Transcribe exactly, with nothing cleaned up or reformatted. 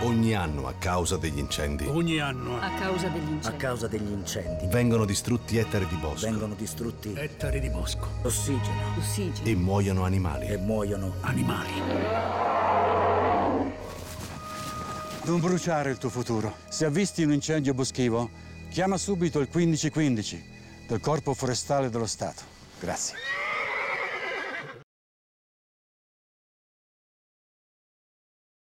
Ogni anno, a causa degli incendi, Ogni anno A causa degli A incendi. causa degli incendi vengono distrutti ettari di bosco vengono distrutti ettari di bosco, ossigeno Ossigeno. e muoiono animali. e muoiono. animali. Non bruciare il tuo futuro. Se avvisti un incendio boschivo, chiama subito il quindici quindici del Corpo Forestale dello Stato. Grazie.